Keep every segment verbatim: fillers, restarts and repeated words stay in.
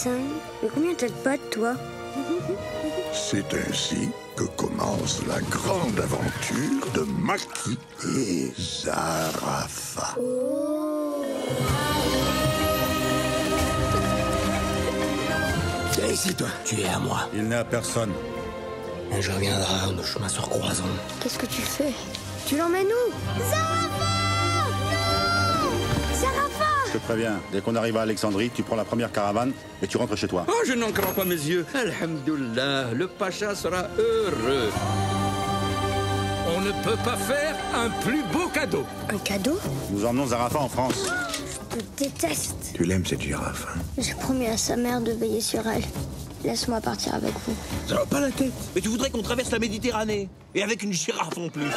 cinq. Mais combien t'as de potes, toi? C'est ainsi que commence la grande aventure de Maki et Zarafa. Viens ici, toi. Tu es à moi. Il n'est à personne. Un jour viendra où nos chemins se recroiseront. Qu'est-ce que tu fais? Tu l'emmènes où? Zarafa! Non! Zarafa! Je te préviens, dès qu'on arrive à Alexandrie, tu prends la première caravane et tu rentres chez toi. Oh, je n'en crois pas mes yeux. Alhamdoulilah, le Pacha sera heureux. On ne peut pas faire un plus beau cadeau. Un cadeau? Nous emmenons Zarafa en France. Je te déteste. Tu l'aimes, cette girafe, hein? J'ai promis à sa mère de veiller sur elle. Laisse-moi partir avec vous. Ça va pas la tête. Mais tu voudrais qu'on traverse la Méditerranée. Et avec une girafe en plus.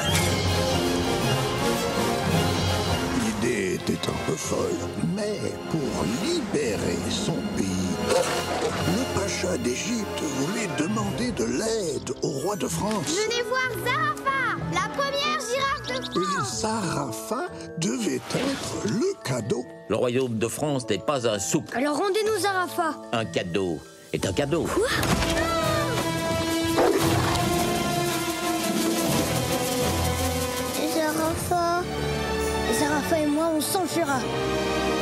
L'idée était un peu folle, mais pour libérer son pays, le Pacha d'Égypte voulait demander de l'aide au roi de France. Venez voir Zarafa, la première girafe de Et France. Zarafa devait être le cadeau. Le royaume de France n'est pas un souk. Alors rendez-nous Zarafa. Un cadeau est un cadeau. Quoi? Zarafa. Zarafa et moi, on s'enfuira.